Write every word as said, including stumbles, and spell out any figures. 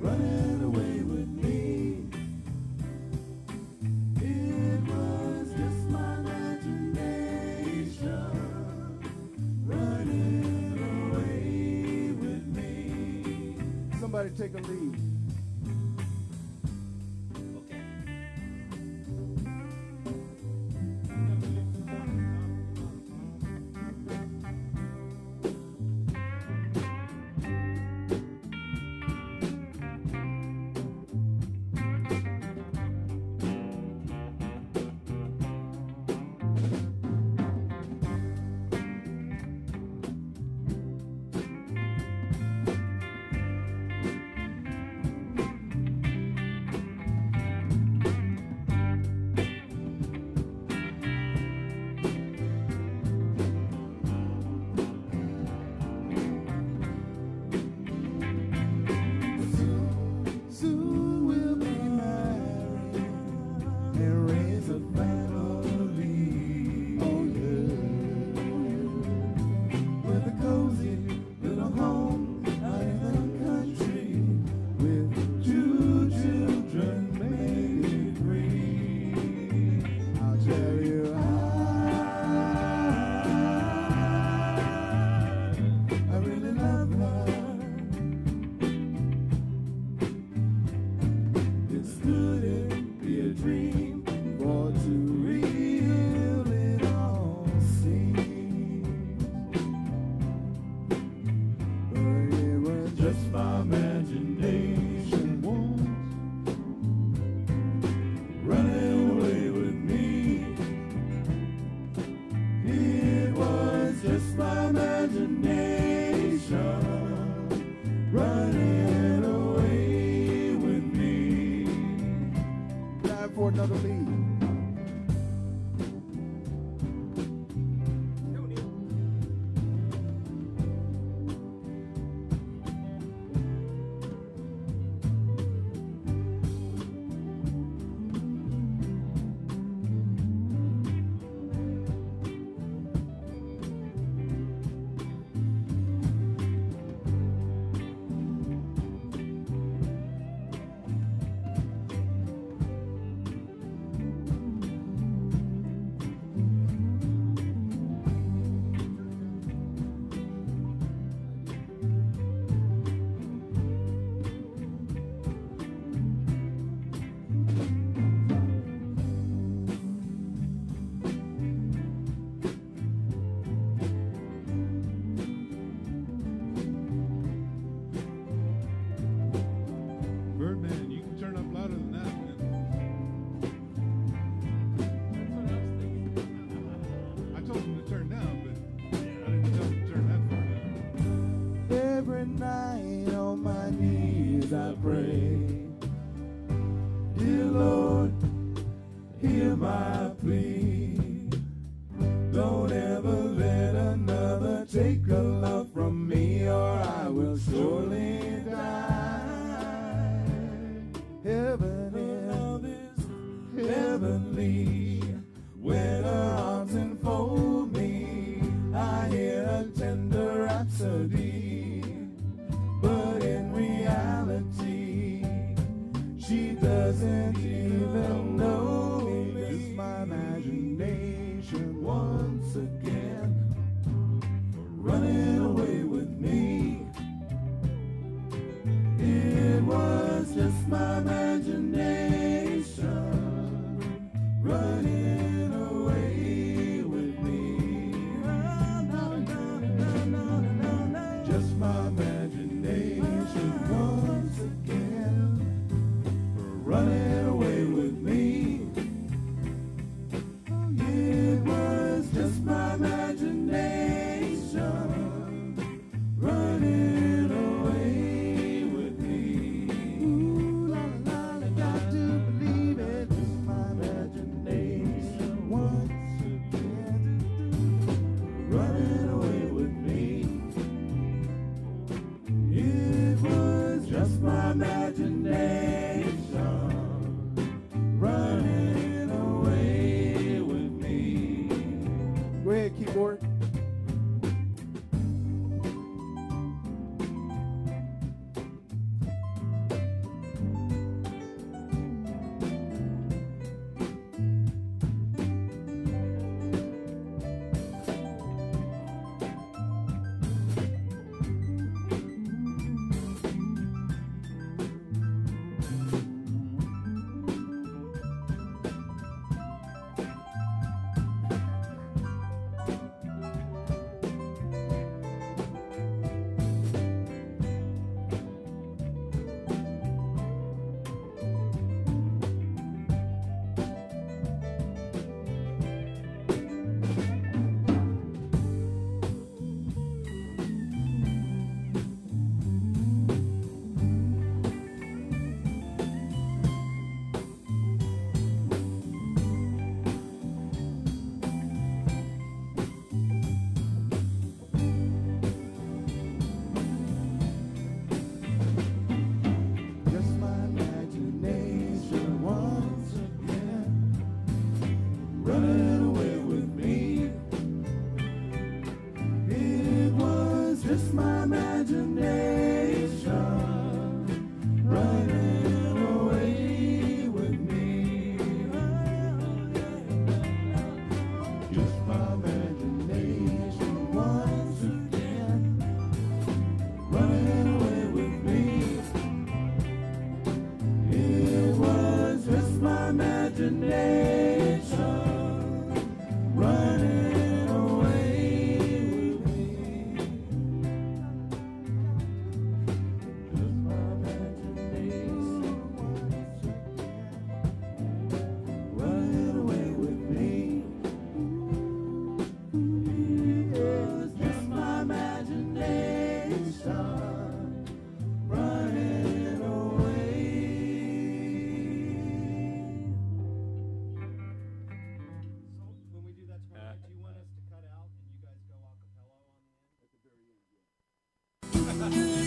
running away with me. It was just my imagination running away with me. Somebody take a lead. Running away with me. Yeah. imagination running away with me. Just my imagination once again running away with me. It was just my imagination running away with me. Just my imagination running away with me. It was just my imagination running away. So when we do that tomorrow night, do you want us to cut out and you guys go a cappella on the end? At the very end, yeah.